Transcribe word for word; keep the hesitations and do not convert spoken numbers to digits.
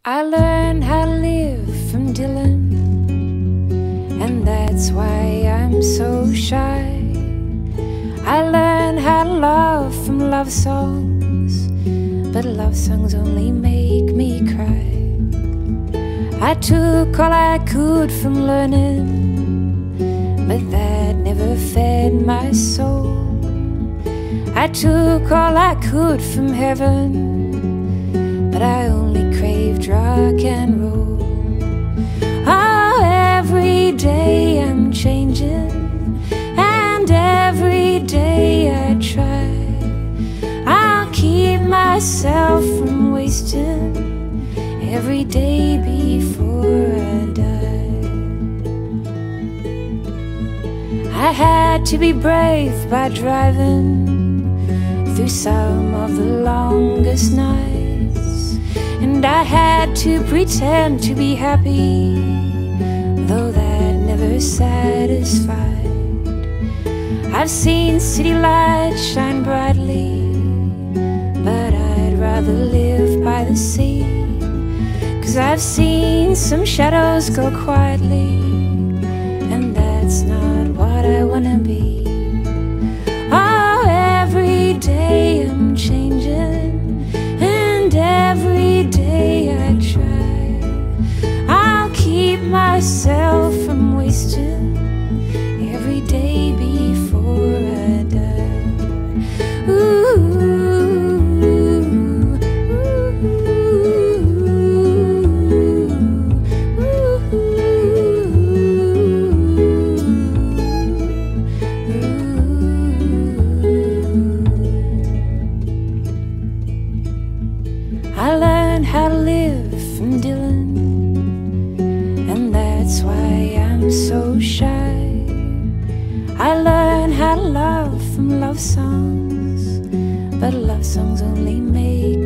I learned how to live from Dylan, and that's why I'm so shy. I learned how to love from love songs, but love songs only make me cry. I took all I could from learning, but that never fed my soul. I took all I could from heaven, but I only craved rock and roll. Oh, every day I'm changing, and every day I try. I'll keep myself from wasting every day before I die. I had to be brave by driving through some of the longest nights, and I had to pretend to be happy, though that never satisfied. I've seen city lights shine brightly, but I'd rather live by the sea, 'cause I've seen some shadows go quietly, and that's not what I wanna be. Oh, every day I'm changing, and every day I try. I'll keep myself from wasting every day before I die. Ooh. I learned how to live from Dylan, and that's why I'm so shy. I learned how to love from love songs, but love songs only make